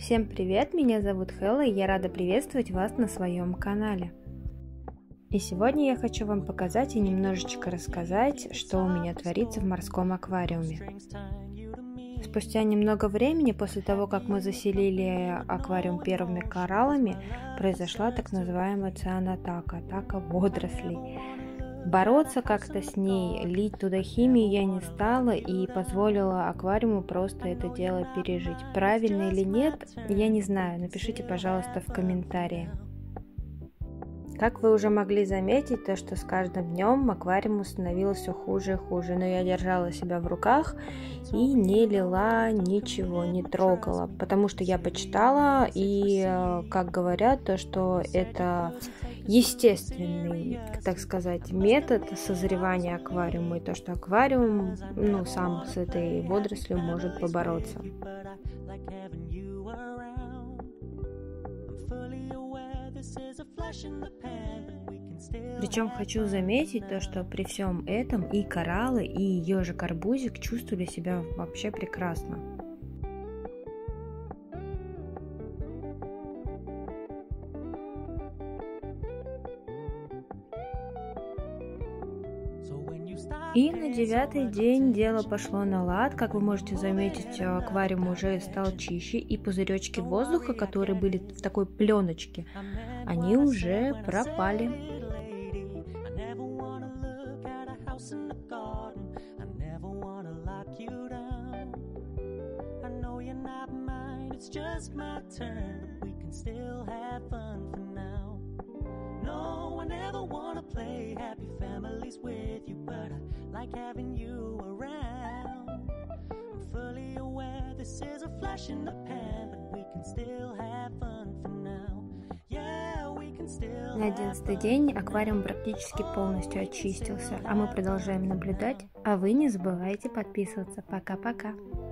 Всем привет, меня зовут Хэлла, и я рада приветствовать вас на своем канале. И сегодня я хочу вам показать и немножечко рассказать, что у меня творится в морском аквариуме. Спустя немного времени после того, как мы заселили аквариум первыми кораллами, произошла так называемая цианотака, атака водорослей. Бороться как-то с ней, лить туда химию я не стала и позволила аквариуму просто это дело пережить. Правильно или нет, я не знаю, напишите, пожалуйста, в комментарии. Как вы уже могли заметить, то что с каждым днем аквариуму становилось все хуже и хуже, но я держала себя в руках и не лила ничего, не трогала, потому что я почитала, и как говорят, то что это естественный, так сказать, метод созревания аквариума, и то, что аквариум, сам с этой водорослью может побороться. Причем хочу заметить то, что при всем этом и кораллы, и ежик-арбузик чувствовали себя вообще прекрасно. И на 9-й день дело пошло на лад. Как вы можете заметить, аквариум уже стал чище, и пузыречки воздуха, которые были в такой пленочке, они уже пропали. No, I never wanna play happy families with you, but I like having you around. I'm fully aware this is a flash in the pan, but we can still have fun for now. Yeah, we can still. На 11-й день аквариум практически полностью очистился, а мы продолжаем наблюдать, а вы не забывайте подписываться. Пока-пока!